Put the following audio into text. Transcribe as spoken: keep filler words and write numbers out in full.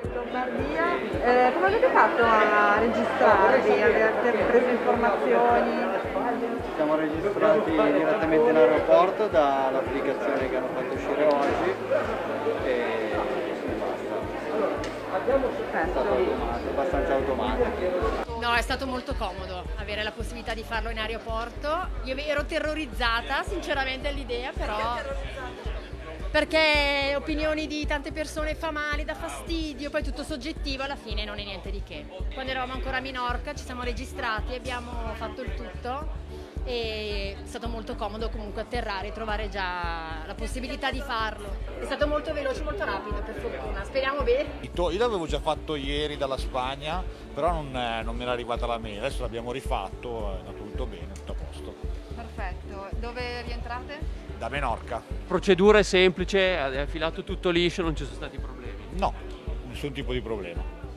In Lombardia, eh, come avete fatto a registrarvi? Avete preso informazioni? Ci siamo registrati direttamente in aeroporto dall'applicazione che hanno fatto uscire oggi e basta. È stato automatico, abbastanza automatico. No, è stato molto comodo avere la possibilità di farlo in aeroporto. Io ero terrorizzata sinceramente all'idea, però perché opinioni di tante persone fa male, dà fastidio, poi tutto soggettivo, alla fine non è niente di che. Quando eravamo ancora a Minorca ci siamo registrati, abbiamo fatto il tutto e è stato molto comodo comunque atterrare e trovare già la possibilità di farlo. È stato molto veloce, molto rapido, per fortuna, speriamo bene. Io l'avevo già fatto ieri dalla Spagna, però non, non mi era arrivata la mail, adesso l'abbiamo rifatto, è andato tutto bene, tutto a posto. Perfetto, dove rientrate? Da Menorca? Procedura è semplice, è filato tutto liscio, non ci sono stati problemi. No, nessun tipo di problema.